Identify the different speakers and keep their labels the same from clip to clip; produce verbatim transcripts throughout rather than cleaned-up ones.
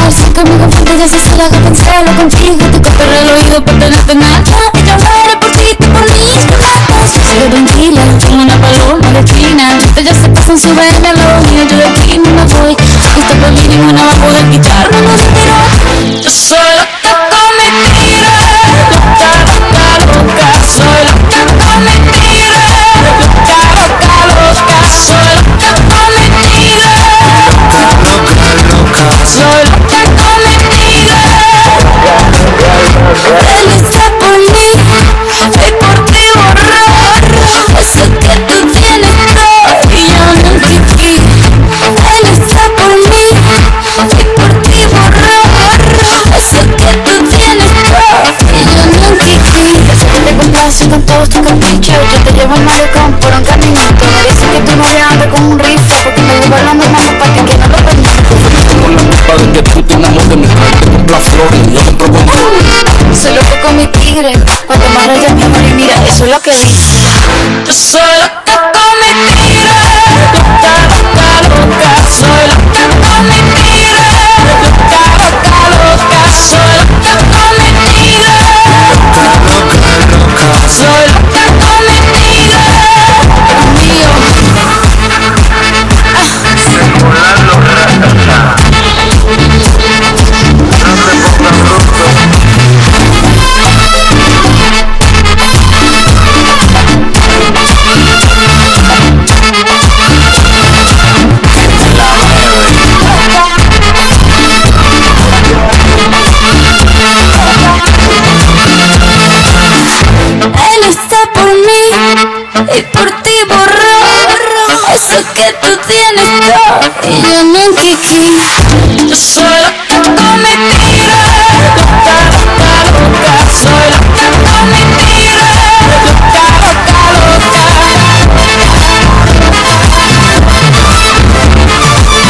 Speaker 1: conversación conmigo fuerte, ya se sabe que pensé lo contigo. Te cortaré el oído por tenerte nada. Y yo haré por ti, tú por mis platos. Sigo tranquila, como una paloma de China. Ustedes ya se pasan su vena a lo mío. Yo de aquí no me voy. Esta por mí ninguna va a poder quitarme los tiros. Yo soy loca con mentira. Loca, loca, loca. Soy loca con mentira. Loca, loca, loca. Soy loca con mentira.
Speaker 2: Loca, loca,
Speaker 1: Soy loca con mentira. Él está por mí y por ti borrar eso que tú tienes todo y yo nunca aquí. Él está por mí y por ti borrar eso que tú tienes todo y yo nunca aquí. Yo sé que te complaces con todos tus caprichos. Yo te llevo al malecón por un caminito. Me dicen que tu novia anda con un rifle porque me llevo hablando mamá para ti que no lo permito.
Speaker 2: con la culpa de que tú te enamores de mi gente. Compra flores, yo compro con
Speaker 1: Soy loco con mi tigre, cuanto más rayas mi amor y mira, eso es lo que dice. Yo soy loca con mi tigre, loca, loca, loca. Soy loca con mi tigre, loca, loca, loca. Soy loca con mi tigre,
Speaker 2: loca, loca.
Speaker 1: soy loca con mi tigre, mío. Él está por mí y por ti borró eso que tú tienes todo y yo nunca aquí. Yo soy loca con mi tigre, loca, loca, loca. Soy loca con mi tigre, loca, loca,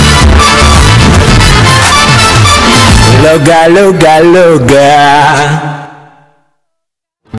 Speaker 2: Loca, loca, loca.